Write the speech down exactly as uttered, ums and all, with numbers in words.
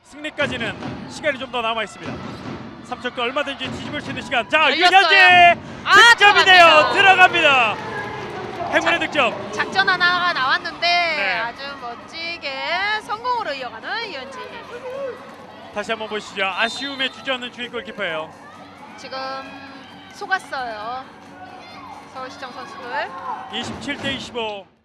승리까지는 시간이 좀 더 남아 있습니다. 삼 점 거 얼마든지 뒤집을 수 있는 시간. 자, 열렸어요. 유현재 아, 득점이네요. 들어갑니다. 들어갑니다. 행운의 득점. 작전 하나가 나왔는데 네. 아주 멋지게 성공으로 이어가는 이현지. 다시 한번 보시죠. 아쉬움에 주저앉는 주인 골키퍼예요. 지금 속았어요. 서울시청 선수들. 이십칠 대 이십오.